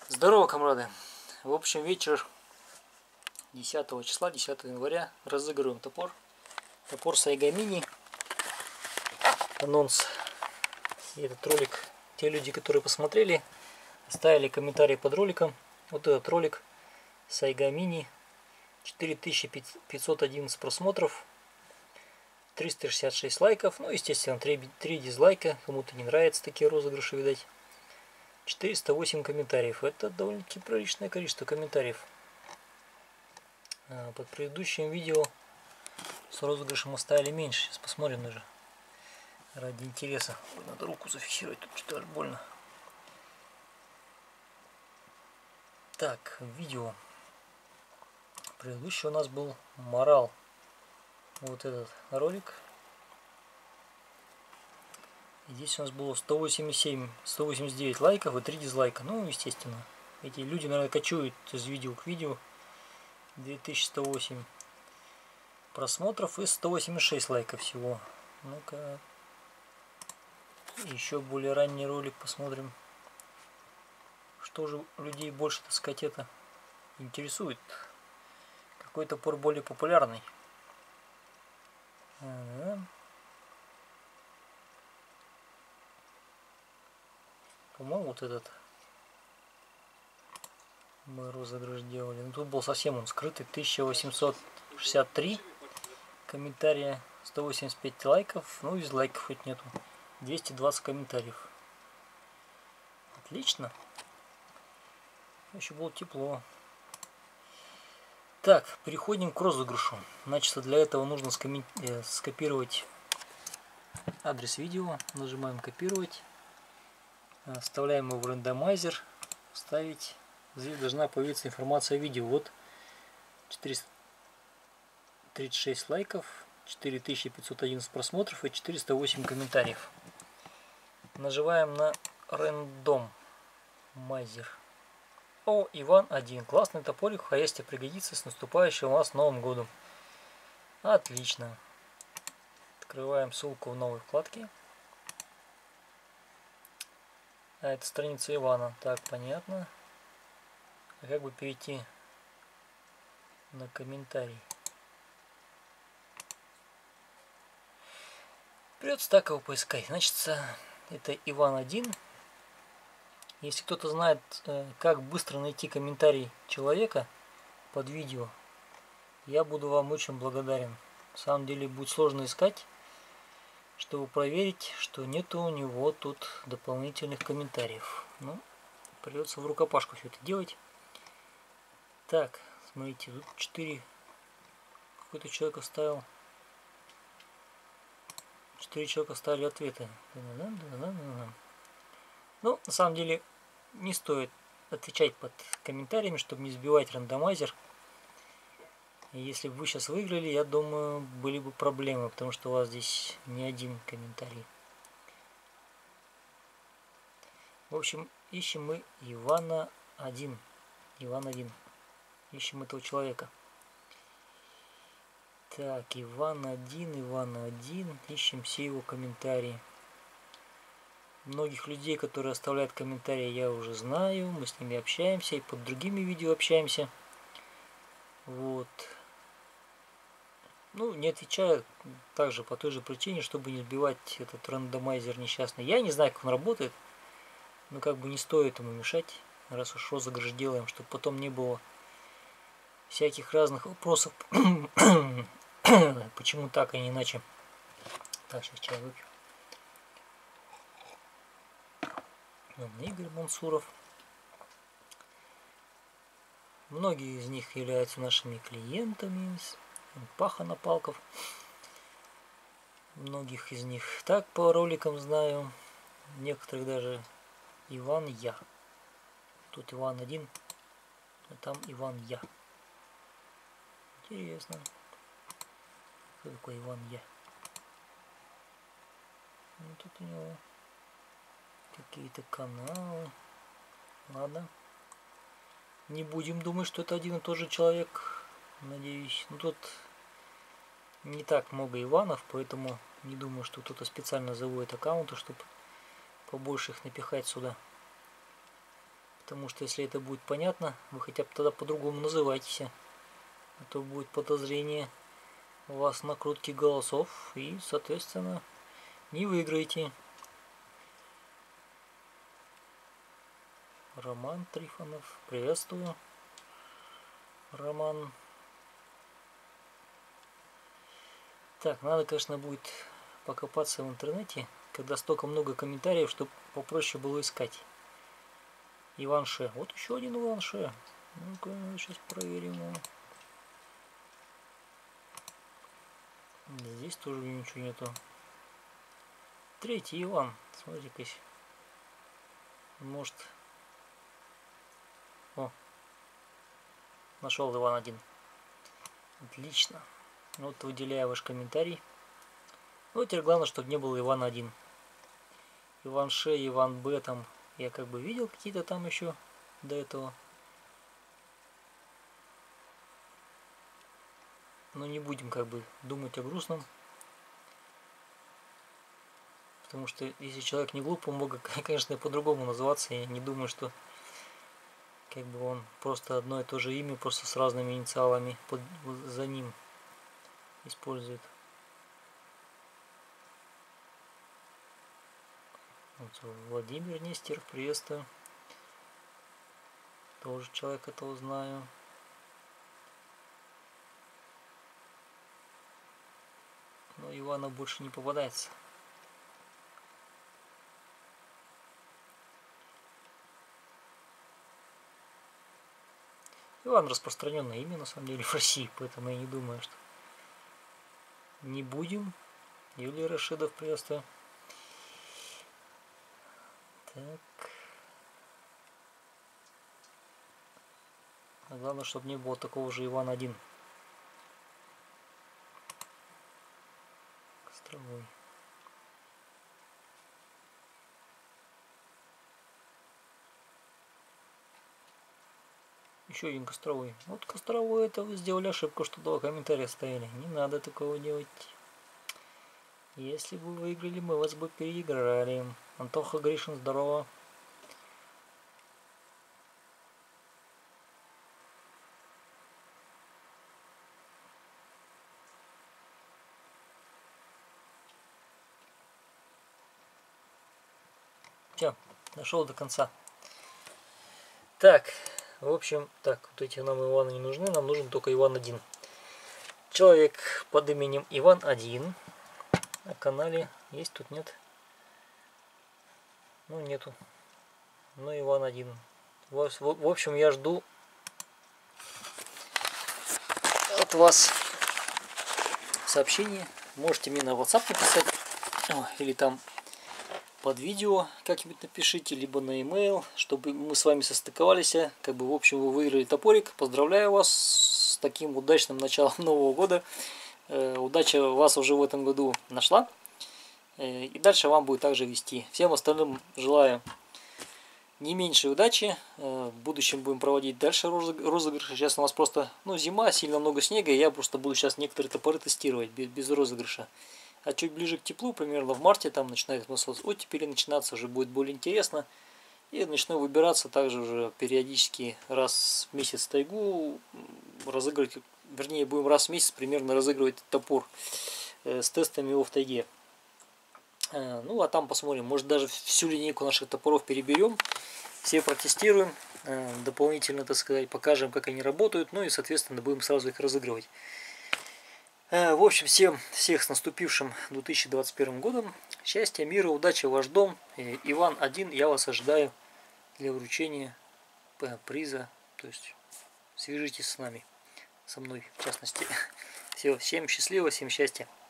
Здорово, комрады! В общем, вечер 10 числа, 10 января, разыгрываем топор. Топор Saiga Mini. Анонс. И этот ролик, те люди, которые посмотрели, оставили комментарий под роликом. Вот этот ролик Saiga Mini. 4511 просмотров. 366 лайков. Ну, естественно, 3 дизлайка. Кому-то не нравятся такие розыгрыши, видать. 408 комментариев. Это довольно-таки приличное количество комментариев. Под предыдущим видео с розыгрышем оставили меньше. Сейчас посмотрим даже. Ради интереса. Ой, надо руку зафиксировать, тут что-то аж больно. Так, видео. Предыдущий у нас был морал. Вот этот ролик. И здесь у нас было 189 лайков и 3 дизлайка. Ну, естественно. Эти люди, наверное, кочуют из видео к видео. 2108 просмотров и 186 лайков всего. Ну-ка. Еще более ранний ролик посмотрим. Что же людей больше, так сказать, это интересует? Какой топор более популярный? По-моему, вот этот мы розыгрыш делали. Ну, тут был совсем он скрытый. 1863 комментария, 185 лайков. Ну, из лайков хоть нету. 220 комментариев. Отлично. Еще было тепло. Так, переходим к розыгрышу. Значит, для этого нужно скопировать адрес видео. Нажимаем копировать. Вставляем его в рандомайзер. Вставить. Здесь должна появиться информация о видео. Вот 436 лайков, 4511 просмотров и 408 комментариев. Нажимаем на рандомайзер. О, Иван 1. Классный топорик, хаясте пригодится. С наступающим вас Новым годом. Отлично. Открываем ссылку в новой вкладке. А это страница Ивана. Так, понятно. А как бы перейти на комментарий? Придется так его поискать. Значит, это Иван 1. Если кто-то знает, как быстро найти комментарий человека под видео, я буду вам очень благодарен. На самом деле будет сложно искать, чтобы проверить, что нету у него тут дополнительных комментариев. Ну, придется в рукопашку все это делать. Так, смотрите, тут 4. Какой-то человек оставил. 4 человека оставили ответы. Ну, на самом деле, не стоит отвечать под комментариями, чтобы не сбивать рандомайзер. И если бы вы сейчас выиграли, я думаю, были бы проблемы, потому что у вас здесь не один комментарий. В общем, ищем мы Ивана 1. Иван 1. Ищем этого человека. Так, Иван 1. Ищем все его комментарии. Многих людей, которые оставляют комментарии, я уже знаю. Мы с ними общаемся и под другими видео общаемся. Вот. Ну, не отвечаю также по той же причине, чтобы не сбивать этот рандомайзер несчастный. Я не знаю, как он работает. Но как бы не стоит ему мешать, раз уж розыгрыш делаем, чтобы потом не было всяких разных вопросов. Почему так, а не иначе. Так, сейчас чай выпью. Игорь Мансуров. Многие из них являются нашими клиентами. Паха Напалков. Многих из них так по роликам знаю. Некоторых даже Иван Я. Тут Иван 1, а там Иван Я. Интересно. Кто такой Иван Я? Ну, тут у него какие-то каналы. Ладно. Не будем думать, что это один и тот же человек. Надеюсь. Ну, тут не так много Иванов, поэтому не думаю, что кто-то специально заводит аккаунты, чтобы побольше их напихать сюда. Потому что если это будет понятно, вы хотя бы тогда по-другому называйтесь. А то будет подозрение у вас накрутки голосов и, соответственно, не выиграете. Роман Трифонов. Приветствую. Роман. Так, надо, конечно, будет покопаться в интернете, когда столько много комментариев, чтобы попроще было искать. Иван Ше. Вот еще один Иван Ше. Ну-ка, сейчас проверим его. Здесь тоже ничего нету. Третий Иван. Смотрите-ка. Может... О. Нашел Иван один. Отлично. Вот выделяю ваш комментарий. Ну, теперь главное, чтобы не было Иван 1. Иван Ше, Иван Б там. Я как бы видел какие-то там еще до этого. Но не будем как бы думать о грустном. Потому что если человек не глуп, он мог, конечно, и по-другому называться. Я не думаю, что как бы он просто одно и то же имя, просто с разными инициалами за ним использует. Вот, Владимир Нестеров, приветствую. Тоже человек этого знаю. Но Ивана больше не попадается. Иван распространенное имя на самом деле в России, поэтому я не думаю, что не будем. Юлия Рашидов, приветствую. Так. А главное, чтобы не было такого же Ивана 1. Костровой. Еще один Костровой. Вот Костровой, это вы сделали ошибку, что 2 комментария ставили. Не надо такого делать. Если бы вы выиграли, мы вас бы переиграли. Антоха Гришин, здорово. Все, дошел до конца. Так, в общем, так, вот эти нам Иваны не нужны, нам нужен только Иван 1. Человек под именем Иван 1 на канале есть, тут нет. Ну, нету. Ну, Иван 1. В общем, я жду от вас сообщения. Можете мне на WhatsApp написать. Или там под видео как-нибудь напишите, либо на e-mail, чтобы мы с вами состыковались. Как бы, в общем, вы выиграли топорик. Поздравляю вас с таким удачным началом Нового года. Удача вас уже в этом году нашла. И дальше вам будет также вести. Всем остальным желаю не меньшей удачи. В будущем будем проводить дальше розыгрыши. Сейчас у нас просто зима, сильно много снега. И я просто буду сейчас некоторые топоры тестировать без розыгрыша. А чуть ближе к теплу, примерно в марте, там начинает оттепели начинаться, уже будет более интересно. И начну выбираться также уже периодически раз в месяц тайгу разыгрывать. Вернее, будем раз в месяц примерно разыгрывать топор с тестами его в тайге. Ну, а там посмотрим. Может, даже всю линейку наших топоров переберем. Все протестируем. Дополнительно, так сказать, покажем, как они работают. Ну и, соответственно, будем сразу их разыгрывать. В общем, всех с наступившим 2021 годом. Счастья, мира, удачи, ваш дом. Иван 1, я вас ожидаю для вручения приза. То есть, свяжитесь с нами. Со мной, в частности. Все, всем счастливо, всем счастья.